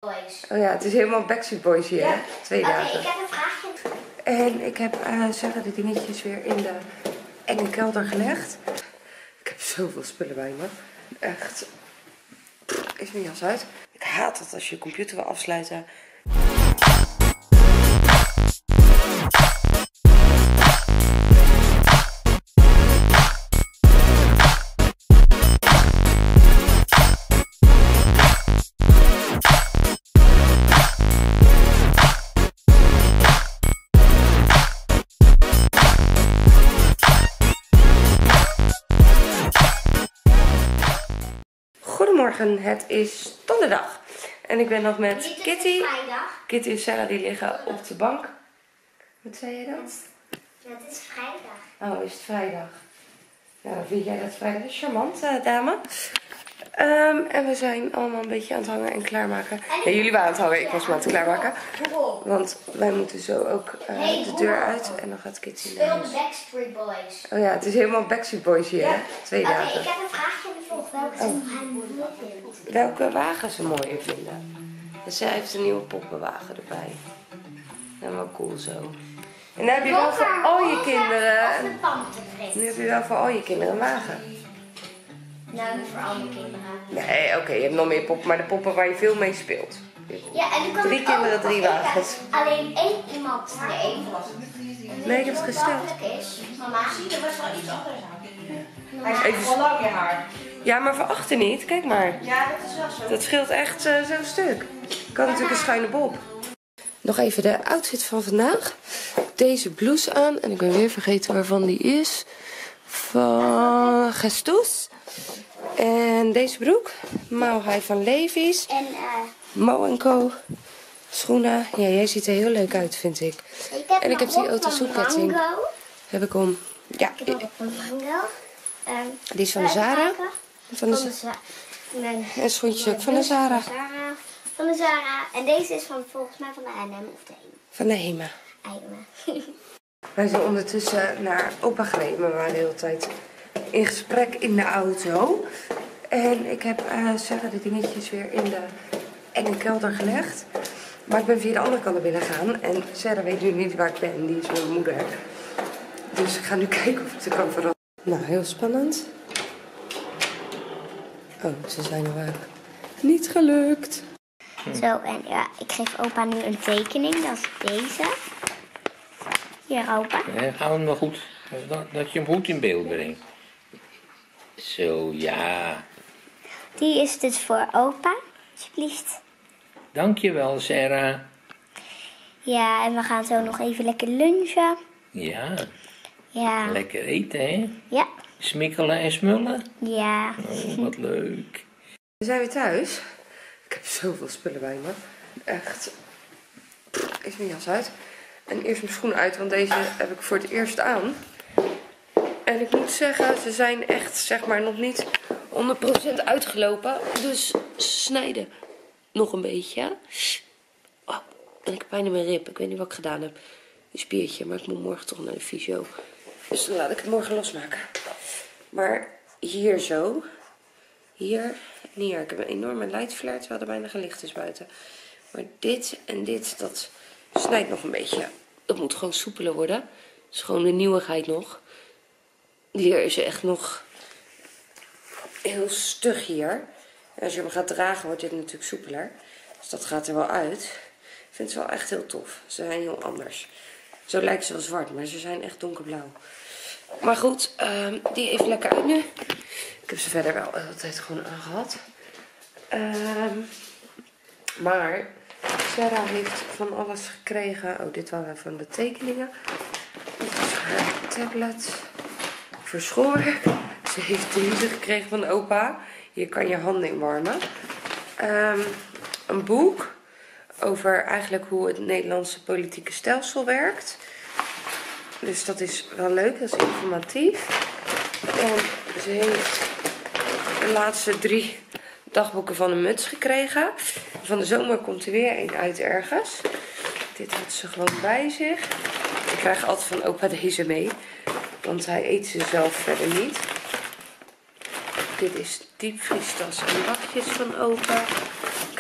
Boys. Oh ja, het is helemaal Backstreet Boys hier, hè? 2 dagen. Oké, ik heb een vraagje. En ik heb Sarah de dingetjes weer in de enge kelder gelegd. Ik heb zoveel spullen bij me. Echt. Is mijn jas uit. Ik haat het als je computer wil afsluiten. Goedemorgen, het is donderdag. En ik ben nog met Kitty. Kitty en Sarah die liggen op de bank. Wat zei je dan? Het is vrijdag. Oh, is het vrijdag? Nou, dan vind jij dat vrijdag is charmant, dame. En we zijn allemaal een beetje aan het hangen en klaarmaken. Ja, jullie waren aan het hangen, ik was me aan het klaarmaken. Want wij moeten zo ook de deur uit en dan gaat Kitty naar huis. Speel de Backstreet Boys. Oh ja, het is helemaal Backstreet Boys hier, hè? 2 dagen. Oké, ik heb een vraagje aan de volg. Welke ze hij mooi vindt. Welke wagen ze mooier vinden. En zij heeft een nieuwe poppenwagen erbij. Helemaal cool zo. En dan heb je wel voor al je kinderen. Of de panterfrit. Nu heb je wel voor al je kinderen een wagen. Nou, niet voor alle kinderen. Nee, oké, je hebt nog meer poppen, maar de poppen waar je veel mee speelt. Ja, en nu kan 3 kinderen, 3 wagens. Alleen 1 iemand die er één Nee, ik heb het gesteld. is. Mama. Zie, er was wel iets anders aan. Hij is Even- gewoon lang je haar. Ja, maar van achter niet. Kijk maar. Ja, dat is wel zo. Dat scheelt echt zo'n stuk. Ik had natuurlijk een schuine bob. Nog even de outfit van vandaag. Deze blouse aan. En ik ben weer vergeten waarvan die is. Van Gestus. En deze broek. Mile High van Levi's. En Mo & Co. Schoenen. Ja, jij ziet er heel leuk uit, vind ik. En ik heb die Otazu-ketting. Heb ik om. Ja, Ik heb ook een mango. die is van de Zara. Van de Nee. en schoentjes ook van de Zara. Van de Zara. En deze is van volgens mij van de H&M of de Van de Hema. H&M. Wij zijn ondertussen naar opa gereden. We waren de hele tijd in gesprek in de auto. En ik heb Sarah de dingetjes weer in de enge kelder gelegd. Maar ik ben via de andere kant naar binnen gegaan. En Sarah weet nu niet waar ik ben. Die is met mijn moeder. Dus ik ga nu kijken of ik ze kan veranderen. Nou, heel spannend. Oh, ze zijn er niet gelukt. Zo, en ja, ik geef opa nu een tekening. Dat is deze. Hier, opa. Ja, hou hem maar goed. Dat je hem goed in beeld brengt. Zo, ja. Die is dus voor opa. Alsjeblieft. Dankjewel, Sarah. Ja, en we gaan zo nog even lekker lunchen. Ja, Ja. lekker eten, hè? Ja. Smikkelen en smullen. Ja. Oh, wat leuk. We zijn weer thuis. Ik heb zoveel spullen bij me. Echt. Is mijn jas uit. En eerst mijn schoenen uit, want deze heb ik voor het eerst aan. En ik moet zeggen, ze zijn echt, zeg maar, nog niet 100% uitgelopen. Dus ze snijden nog een beetje. Oh, en ik heb pijn in mijn rib. Ik weet niet wat ik gedaan heb. Een spiertje, maar ik moet morgen toch naar de fysio. Dus dan laat ik het morgen losmaken. Maar hier zo. Hier en hier. Ik heb een enorme light-flare, terwijl er bijna geen licht is buiten. Maar dit en dit, dat snijdt nog een beetje. Dat moet gewoon soepeler worden. Dat is gewoon de nieuwigheid nog. Hier is echt nog heel stug hier. En als je hem gaat dragen, wordt dit natuurlijk soepeler. Dus dat gaat er wel uit. Ik vind ze wel echt heel tof. Ze zijn heel anders. Zo lijken ze wel zwart, maar ze zijn echt donkerblauw. Maar goed, die even lekker uit nu. Ik heb ze verder wel altijd gewoon aangehad. Maar Sarah heeft van alles gekregen. Oh, dit waren van de tekeningen. Dit is haar tablet voor schoolwerk. Ze heeft deze gekregen van opa. Hier kan je handen in warmen. Een boek over eigenlijk hoe het Nederlandse politieke stelsel werkt. Dus dat is wel leuk, dat is informatief. En ze heeft de laatste 3 dagboeken van een muts gekregen. Van de zomer komt er weer een uit ergens. Dit had ze gewoon bij zich. Ik krijg altijd van opa deze mee. Want hij eet ze zelf verder niet. Dit is diepvriestas en bakjes van opa.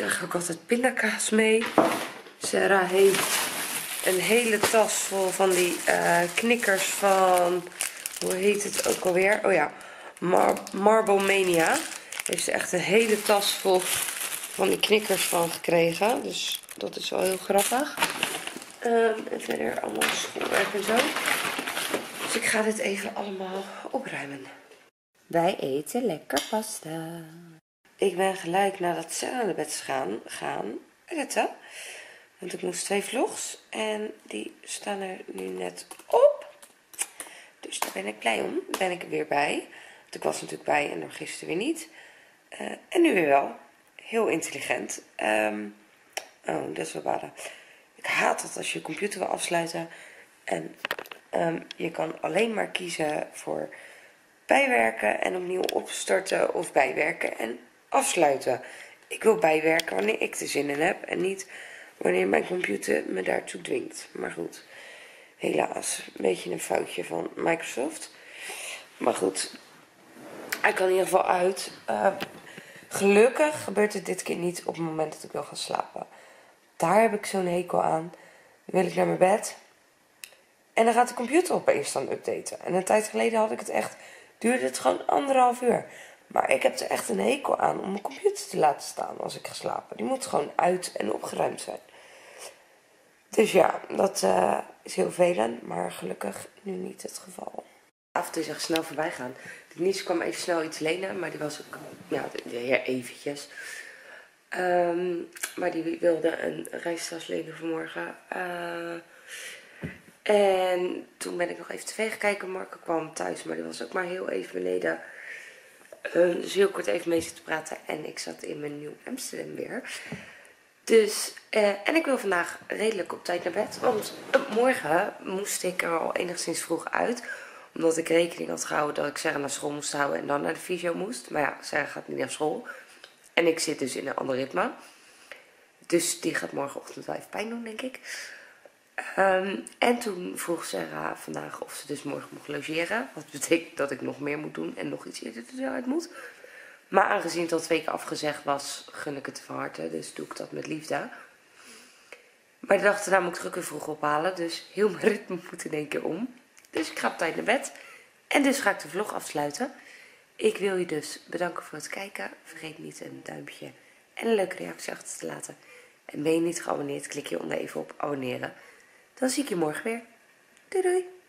krijg ook altijd pindakaas mee. Sarah heeft een hele tas vol van die knikkers van, hoe heet het ook alweer? Oh ja, Marble Mania. Heeft ze echt een hele tas vol van die knikkers van gekregen. Dus dat is wel heel grappig. En verder allemaal schoolwerk en zo. Dus ik ga dit even allemaal opruimen. Wij eten lekker pasta. Ik ben gelijk nadat Sarah naar bed is gaan editen. Want ik moest 2 vlogs. En die staan er nu net op. Dus daar ben ik blij om. Daar ben ik er weer bij. Want ik was natuurlijk bij en dan gisteren weer niet. En nu weer wel. Heel intelligent. Oh, dat is wel bada. Ik haat het als je computer wil afsluiten. En je kan alleen maar kiezen voor bijwerken en opnieuw opstarten of bijwerken en afsluiten. Ik wil bijwerken wanneer ik er zin in heb en niet wanneer mijn computer me daartoe dwingt. Maar goed, helaas, een beetje een foutje van Microsoft. Maar goed, hij kan in ieder geval uit. Gelukkig gebeurt het dit keer niet op het moment dat ik wil gaan slapen. Daar heb ik zo'n hekel aan. Dan wil ik naar mijn bed. En dan gaat de computer opeens dan updaten. En een tijd geleden had ik het echt, duurde het gewoon 1,5 uur. Maar ik heb er echt een hekel aan om mijn computer te laten staan als ik ga slapen. Die moet gewoon uit en opgeruimd zijn. Dus ja, dat is heel vervelend, maar gelukkig nu niet het geval. Af en toe is echt snel voorbij gaan. Denise kwam even snel iets lenen, maar die was ook, ja, eventjes. Maar die wilde een reistas lenen vanmorgen. En toen ben ik nog even tv gaan kijken. Marco kwam thuis, maar die was ook maar heel even beneden. Dus heel kort even mee zitten praten. En ik zat in mijn Nieuw Amsterdam weer. Dus, en ik wil vandaag redelijk op tijd naar bed. Want morgen moest ik er al enigszins vroeg uit. Omdat ik rekening had gehouden dat ik Sarah naar school moest houden en dan naar de fysio moest. Maar ja, Sarah gaat niet naar school. En ik zit dus in een ander ritme. Dus die gaat morgenochtend wel even pijn doen, denk ik. En toen vroeg Sarah vandaag of ze dus morgen mocht logeren. Wat betekent dat ik nog meer moet doen en nog iets eerder eruit moet. Maar aangezien het al 2 keer afgezegd was, gun ik het van harte. Dus doe ik dat met liefde. Maar de dag daarna moet ik er ook weer vroeg ophalen. Dus heel mijn ritme moet in één keer om. Dus ik ga op tijd naar bed. En dus ga ik de vlog afsluiten. Ik wil je dus bedanken voor het kijken. Vergeet niet een duimpje en een leuke reactie achter te laten. En ben je niet geabonneerd, klik hieronder even op abonneren. Dan zie ik je morgen weer. Doei doei!